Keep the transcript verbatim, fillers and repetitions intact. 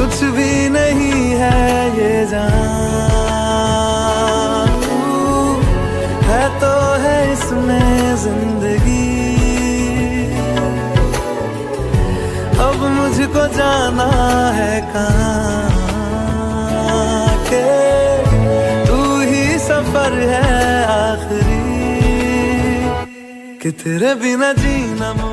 कुछ भी नहीं है ये जान, तू है तो है इसमें जिंदगी। अब मुझको जाना है कहाँ के तू ही सफर है आखिरी, कि तेरे बिना जीना